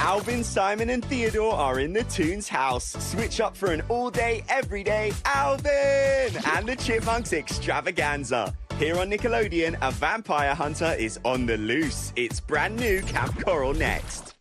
Alvin, Simon and Theodore are in the Toons house. Switch up for an all-day, everyday Alvin and the Chipmunks extravaganza. Here on Nickelodeon, a vampire hunter is on the loose. It's brand new Kamp Koral next.